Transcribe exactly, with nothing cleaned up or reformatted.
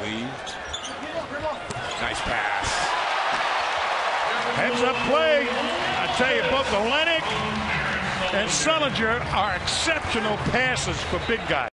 Cleaved. Nice pass. Heads up play. I tell you, both Olynyk and Sullinger are exceptional passes for big guys.